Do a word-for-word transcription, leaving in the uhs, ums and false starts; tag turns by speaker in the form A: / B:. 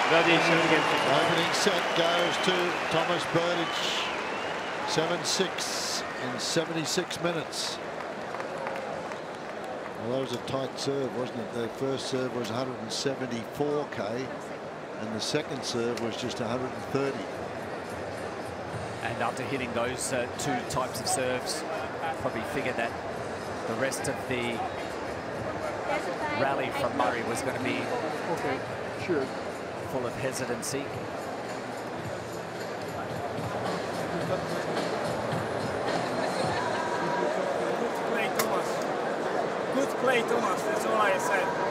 A: Opening set goes to Tomas Berdych. seven six in seventy-six minutes. Well, that was a tight serve, wasn't it? Their first serve was one hundred seventy-four K, and the second serve was just one hundred thirty.
B: And after hitting those uh, two types of serves, probably figured that the rest of the rally from Murray was going to be
C: okay, sure.
B: full of hesitancy.
D: Good play, Tomas. Good play, Tomas. That's all I said.